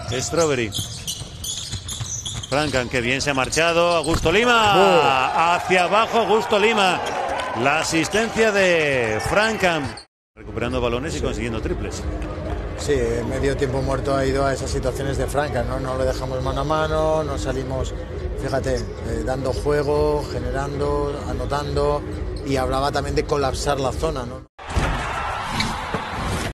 Strawberry. Frankham, que bien se ha marchado. Augusto Lima. Hacia abajo Augusto Lima. La asistencia de Frankham. Recuperando balones y consiguiendo triples. Sí, medio tiempo muerto ha ido a esas situaciones de Frankham, ¿no? No lo dejamos mano a mano, no salimos, fíjate, dando juego, generando, anotando, y hablaba también de colapsar la zona, ¿no?